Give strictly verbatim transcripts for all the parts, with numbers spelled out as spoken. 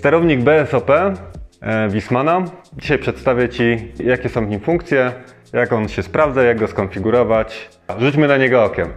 Sterownik B S O P Wiessmana. Dzisiaj przedstawię Ci, jakie są w nim funkcje, jak on się sprawdza, jak go skonfigurować. Rzućmy na niego okiem.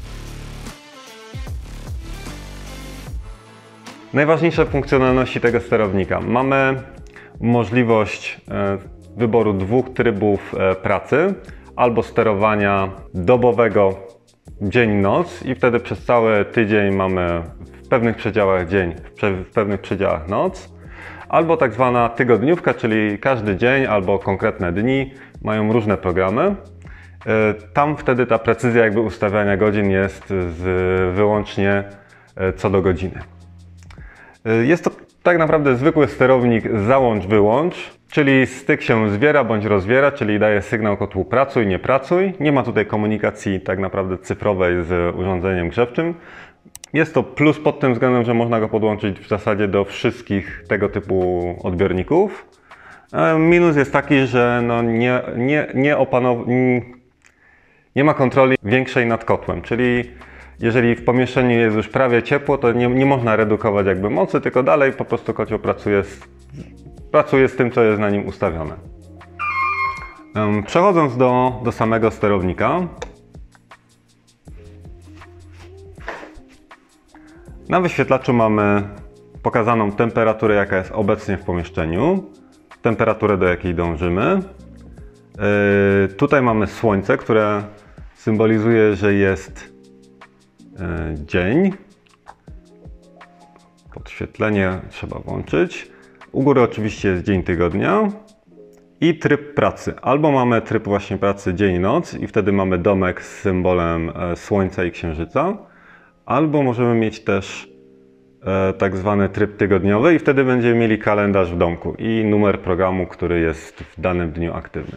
Najważniejsze funkcjonalności tego sterownika. Mamy możliwość wyboru dwóch trybów pracy, albo sterowania dobowego dzień-noc i wtedy przez cały tydzień mamy w pewnych przedziałach dzień, w pewnych przedziałach noc, albo tak zwana tygodniówka, czyli każdy dzień albo konkretne dni mają różne programy. Tam wtedy ta precyzja jakby ustawiania godzin jest z, wyłącznie co do godziny. Jest to tak naprawdę zwykły sterownik załącz-wyłącz, czyli styk się zwiera bądź rozwiera, czyli daje sygnał kotłu pracuj, nie pracuj. Nie ma tutaj komunikacji tak naprawdę cyfrowej z urządzeniem grzewczym. Jest to plus pod tym względem, że można go podłączyć w zasadzie do wszystkich tego typu odbiorników. Minus jest taki, że no nie, nie, nie, opanow- nie ma kontroli większej nad kotłem, czyli jeżeli w pomieszczeniu jest już prawie ciepło, to nie, nie można redukować jakby mocy, tylko dalej po prostu kocioł pracuje z, pracuje z tym, co jest na nim ustawione. Przechodząc do, do samego sterownika. Na wyświetlaczu mamy pokazaną temperaturę, jaka jest obecnie w pomieszczeniu, temperaturę, do jakiej dążymy. Yy, tutaj mamy słońce, które symbolizuje, że jest yy, dzień. Podświetlenie trzeba włączyć. U góry oczywiście jest dzień tygodnia i tryb pracy. Albo mamy tryb właśnie pracy dzień-noc i wtedy mamy domek z symbolem słońca i księżyca. Albo możemy mieć też e, tak zwany tryb tygodniowy i wtedy będziemy mieli kalendarz w domku i numer programu, który jest w danym dniu aktywny.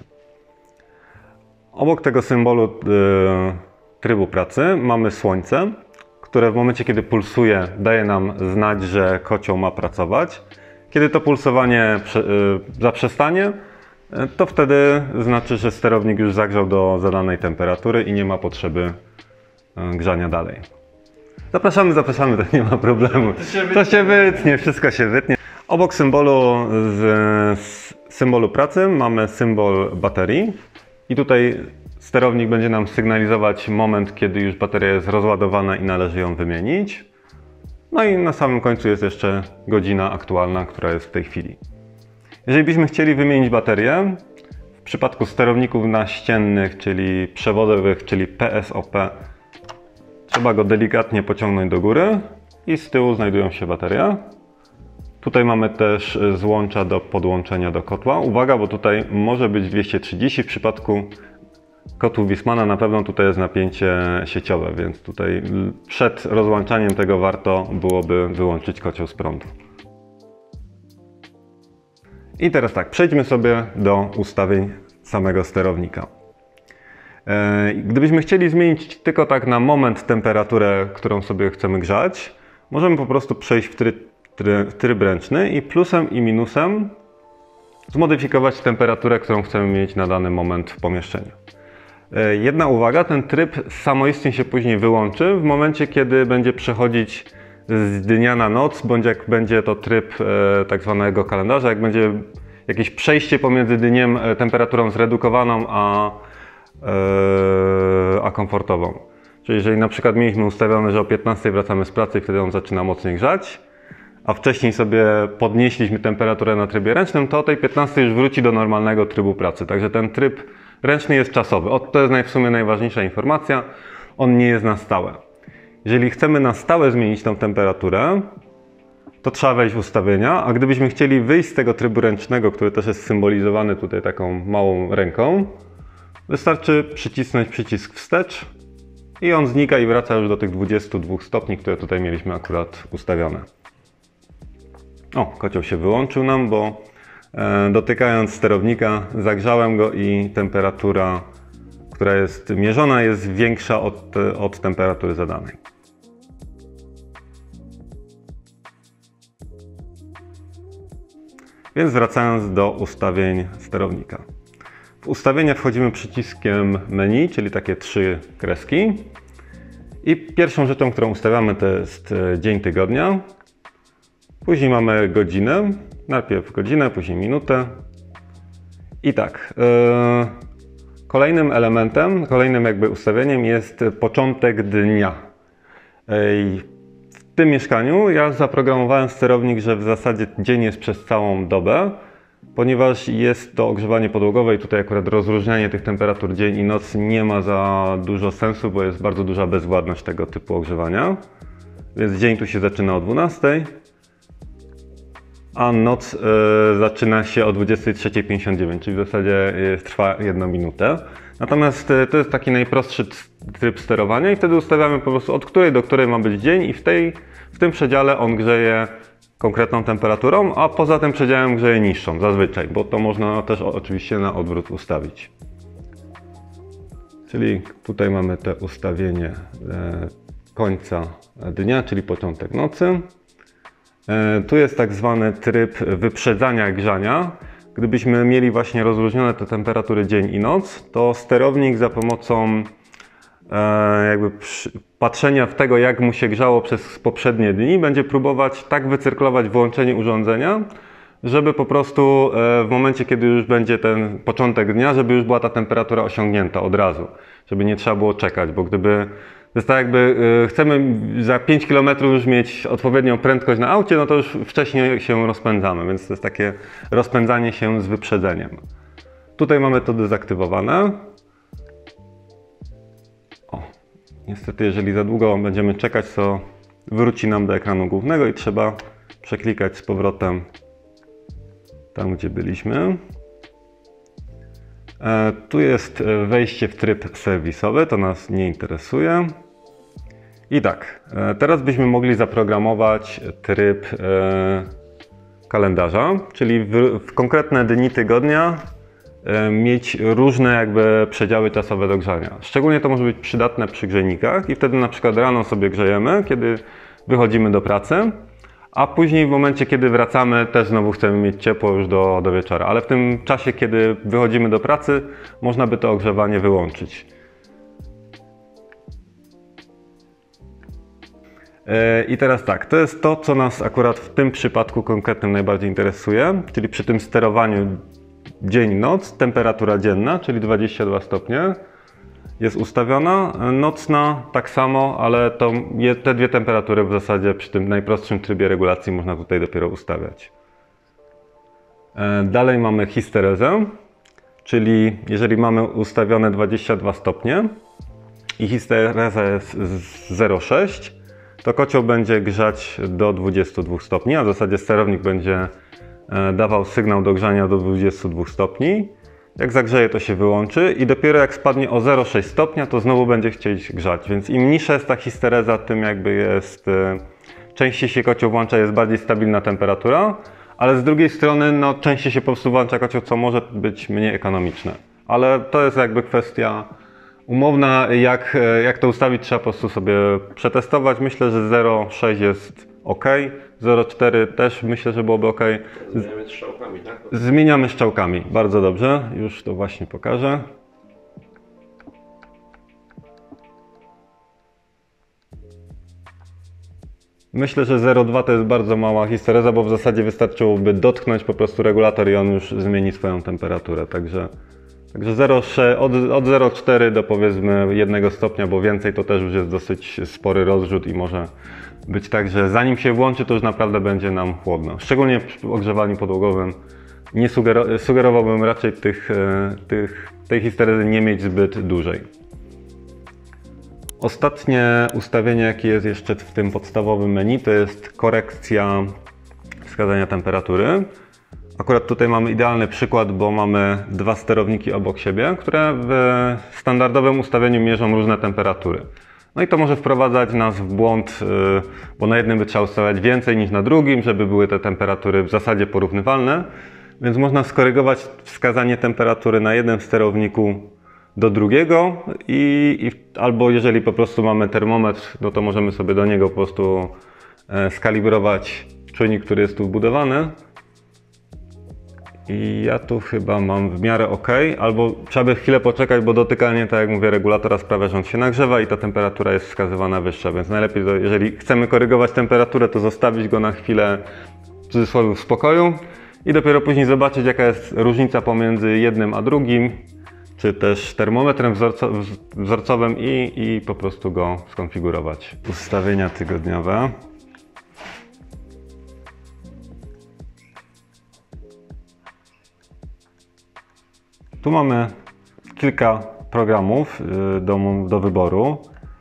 Obok tego symbolu e, trybu pracy mamy słońce, które w momencie, kiedy pulsuje, daje nam znać, że kocioł ma pracować. Kiedy to pulsowanie prze, e, zaprzestanie, e, to wtedy znaczy, że sterownik już zagrzał do zadanej temperatury i nie ma potrzeby e, grzania dalej. Zapraszamy, zapraszamy, to nie ma problemu. To się, to się wytnie, wszystko się wytnie. Obok symbolu, z, z symbolu pracy mamy symbol baterii i tutaj sterownik będzie nam sygnalizować moment, kiedy już bateria jest rozładowana i należy ją wymienić. No i na samym końcu jest jeszcze godzina aktualna, która jest w tej chwili. Jeżeli byśmy chcieli wymienić baterię, w przypadku sterowników naściennych, czyli przewodowych, czyli P S O P, trzeba go delikatnie pociągnąć do góry i z tyłu znajdują się baterie. Tutaj mamy też złącza do podłączenia do kotła. Uwaga, bo tutaj może być dwieście trzydzieści. W przypadku kotłu Wiessmana na pewno tutaj jest napięcie sieciowe, więc tutaj przed rozłączaniem tego warto byłoby wyłączyć kocioł z prądu. I teraz tak, przejdźmy sobie do ustawień samego sterownika. Gdybyśmy chcieli zmienić tylko tak na moment temperaturę, którą sobie chcemy grzać, możemy po prostu przejść w tryb, tryb, tryb ręczny i plusem i minusem zmodyfikować temperaturę, którą chcemy mieć na dany moment w pomieszczeniu. Jedna uwaga, ten tryb samoistnie się później wyłączy w momencie, kiedy będzie przechodzić z dnia na noc, bądź jak będzie to tryb tak zwanego kalendarza, jak będzie jakieś przejście pomiędzy dniem, temperaturą zredukowaną, a a komfortową. Czyli jeżeli na przykład mieliśmy ustawione, że o piętnastej wracamy z pracy i wtedy on zaczyna mocniej grzać, a wcześniej sobie podnieśliśmy temperaturę na trybie ręcznym, to o tej piętnastej już wróci do normalnego trybu pracy. Także ten tryb ręczny jest czasowy. To jest w sumie najważniejsza informacja. On nie jest na stałe. Jeżeli chcemy na stałe zmienić tą temperaturę, to trzeba wejść w ustawienia, a gdybyśmy chcieli wyjść z tego trybu ręcznego, który też jest symbolizowany tutaj taką małą ręką, wystarczy przycisnąć przycisk wstecz i on znika i wraca już do tych dwudziestu dwóch stopni, które tutaj mieliśmy akurat ustawione. O, kocioł się wyłączył nam, bo e, dotykając sterownika zagrzałem go i temperatura, która jest mierzona, jest większa od, od temperatury zadanej. Więc wracając do ustawień sterownika. W ustawienia wchodzimy przyciskiem menu, czyli takie trzy kreski. I pierwszą rzeczą, którą ustawiamy, to jest dzień tygodnia. Później mamy godzinę, najpierw godzinę, później minutę. I tak, yy, kolejnym elementem, kolejnym jakby ustawieniem jest początek dnia. Yy, w tym mieszkaniu ja zaprogramowałem sterownik, że w zasadzie dzień jest przez całą dobę, ponieważ jest to ogrzewanie podłogowe i tutaj akurat rozróżnianie tych temperatur dzień i noc nie ma za dużo sensu, bo jest bardzo duża bezwładność tego typu ogrzewania. Więc dzień tu się zaczyna o dwunastej, a noc y, zaczyna się o dwudziestej trzeciej pięćdziesiąt dziewięć, czyli w zasadzie y, trwa jedną minutę. Natomiast y, to jest taki najprostszy tryb sterowania i wtedy ustawiamy po prostu od której do której ma być dzień i w, tej, w tym przedziale on grzeje konkretną temperaturą, a poza tym przedziałem grzeje niższą zazwyczaj, bo to można też oczywiście na odwrót ustawić. Czyli tutaj mamy te ustawienie y, końca dnia, czyli początek nocy. Tu jest tak zwany tryb wyprzedzania grzania. Gdybyśmy mieli właśnie rozróżnione te temperatury dzień i noc, to sterownik za pomocą jakby patrzenia w tego, jak mu się grzało przez poprzednie dni, będzie próbować tak wycyrklować włączenie urządzenia, żeby po prostu w momencie, kiedy już będzie ten początek dnia, żeby już była ta temperatura osiągnięta od razu, żeby nie trzeba było czekać, bo gdyby to jest tak jakby y, chcemy za pięć kilometrów już mieć odpowiednią prędkość na aucie, no to już wcześniej się rozpędzamy, więc to jest takie rozpędzanie się z wyprzedzeniem. Tutaj mamy to dezaktywowane. O, niestety jeżeli za długo będziemy czekać, to wróci nam do ekranu głównego i trzeba przeklikać z powrotem tam, gdzie byliśmy. Tu jest wejście w tryb serwisowy, to nas nie interesuje. I tak, teraz byśmy mogli zaprogramować tryb kalendarza, czyli w, w konkretne dni tygodnia mieć różne jakby przedziały czasowe do grzania. Szczególnie to może być przydatne przy grzejnikach i wtedy na przykład rano sobie grzejemy, kiedy wychodzimy do pracy, a później w momencie, kiedy wracamy, też znowu chcemy mieć ciepło już do, do wieczora. Ale w tym czasie, kiedy wychodzimy do pracy, można by to ogrzewanie wyłączyć. I teraz tak, to jest to, co nas akurat w tym przypadku konkretnym najbardziej interesuje, czyli przy tym sterowaniu dzień-noc, temperatura dzienna, czyli dwadzieścia dwa stopnie. Jest ustawiona, nocna tak samo, ale to te dwie temperatury w zasadzie przy tym najprostszym trybie regulacji można tutaj dopiero ustawiać. Dalej mamy histerezę, czyli jeżeli mamy ustawione dwadzieścia dwa stopnie i histereza jest zero przecinek sześć, to kocioł będzie grzać do dwudziestu dwóch stopni, a w zasadzie sterownik będzie dawał sygnał do grzania do dwudziestu dwóch stopni. Jak zagrzeje, to się wyłączy i dopiero jak spadnie o zero przecinek sześć stopnia, to znowu będzie chcieć grzać. Więc im niższa jest ta histereza, tym jakby jest częściej się kocioł włącza, jest bardziej stabilna temperatura, ale z drugiej strony no, częściej się po prostu włącza kocioł, co może być mniej ekonomiczne. Ale to jest jakby kwestia umowna, jak, jak to ustawić, trzeba po prostu sobie przetestować. Myślę, że zero przecinek sześć jest ok, zero przecinek cztery też myślę, że byłoby ok. Zmieniamy strzałkami, tak? Zmieniamy strzałkami, bardzo dobrze, już to właśnie pokażę. Myślę, że zero przecinek dwa to jest bardzo mała histereza, bo w zasadzie wystarczyłoby dotknąć po prostu regulator i on już zmieni swoją temperaturę, także, także zero, od, od zero przecinek cztery do powiedzmy jednego stopnia, bo więcej to też już jest dosyć spory rozrzut i może być tak, że zanim się włączy, to już naprawdę będzie nam chłodno. Szczególnie przy ogrzewaniu podłogowym nie sugero sugerowałbym raczej tych, tych, tej histerezy nie mieć zbyt dużej. Ostatnie ustawienie, jakie jest jeszcze w tym podstawowym menu, to jest korekcja wskazania temperatury. Akurat tutaj mamy idealny przykład, bo mamy dwa sterowniki obok siebie, które w standardowym ustawieniu mierzą różne temperatury. No i to może wprowadzać nas w błąd, bo na jednym by trzeba ustawiać więcej niż na drugim, żeby były te temperatury w zasadzie porównywalne. Więc można skorygować wskazanie temperatury na jednym sterowniku do drugiego i, i albo jeżeli po prostu mamy termometr, no to możemy sobie do niego po prostu skalibrować czujnik, który jest tu wbudowany. I ja tu chyba mam w miarę ok, albo trzeba by chwilę poczekać, bo dotykanie, tak jak mówię, regulatora sprawia, że on się nagrzewa i ta temperatura jest wskazywana wyższa, więc najlepiej, to, jeżeli chcemy korygować temperaturę, to zostawić go na chwilę cudzysłowie w spokoju i dopiero później zobaczyć, jaka jest różnica pomiędzy jednym a drugim, czy też termometrem wzorco wzorcowym i, i po prostu go skonfigurować. Ustawienia tygodniowe. Tu mamy kilka programów do, do wyboru.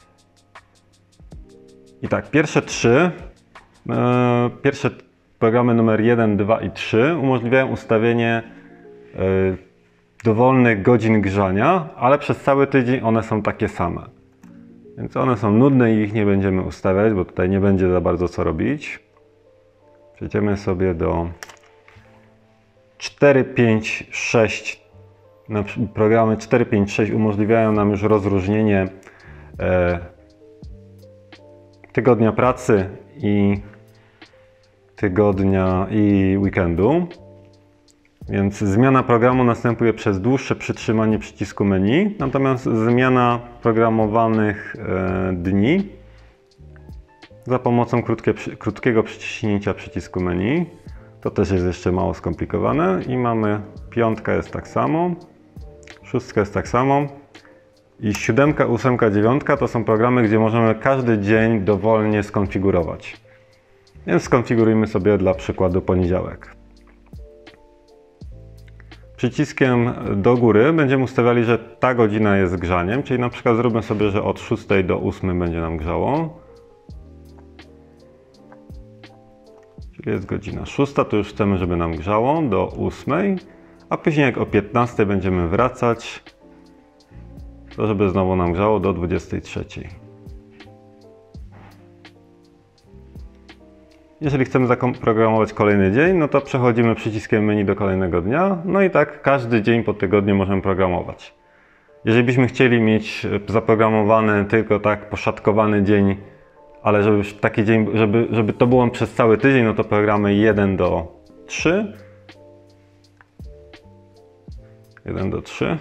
I tak, pierwsze trzy, e, pierwsze programy numer jeden, dwa i trzy umożliwiają ustawienie e, dowolnych godzin grzania, ale przez cały tydzień one są takie same. Więc one są nudne i ich nie będziemy ustawiać, bo tutaj nie będzie za bardzo co robić. Przejdziemy sobie do cztery, pięć, sześć. Programy cztery, pięć, sześć umożliwiają nam już rozróżnienie e, tygodnia pracy i tygodnia i weekendu. Więc zmiana programu następuje przez dłuższe przytrzymanie przycisku menu, natomiast zmiana programowanych e, dni za pomocą krótkie, krótkiego przyciśnięcia przycisku menu. To też jest jeszcze mało skomplikowane i mamy piątka jest tak samo, szóstka jest tak samo i siódemka, ósemka, dziewiątka to są programy, gdzie możemy każdy dzień dowolnie skonfigurować. Więc skonfigurujmy sobie dla przykładu poniedziałek. Przyciskiem do góry będziemy ustawiali, że ta godzina jest grzaniem, czyli na przykład zróbmy sobie, że od szóstej do ósmej będzie nam grzało. Czyli jest godzina szósta, to już chcemy, żeby nam grzało do ósmej, a później jak o piętnastej będziemy wracać, to żeby znowu nam grzało do dwudziestej trzeciej. Jeżeli chcemy zaprogramować kolejny dzień, no to przechodzimy przyciskiem menu do kolejnego dnia, no i tak każdy dzień po tygodniu możemy programować. Jeżeli byśmy chcieli mieć zaprogramowany tylko tak poszatkowany dzień, ale żeby taki dzień, żeby, żeby to było przez cały tydzień, no to programy jeden do trzech. jeden do trzech.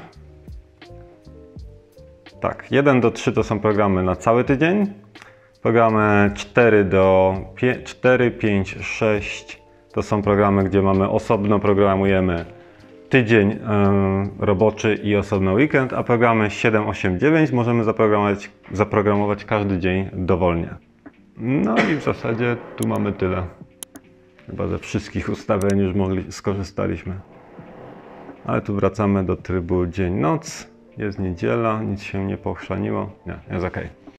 Tak, jeden do trzech to są programy na cały tydzień. Programy cztery do cztery, pięć, sześć to są programy, gdzie mamy osobno programujemy tydzień yy, roboczy i osobno weekend, a programy siedem, osiem, dziewięć możemy zaprogramować, zaprogramować każdy dzień dowolnie. No i w zasadzie tu mamy tyle. Chyba ze wszystkich ustawień już mogli, skorzystaliśmy. Ale tu wracamy do trybu dzień-noc. Jest niedziela, nic się nie pochrzaniło. Nie, jest ok.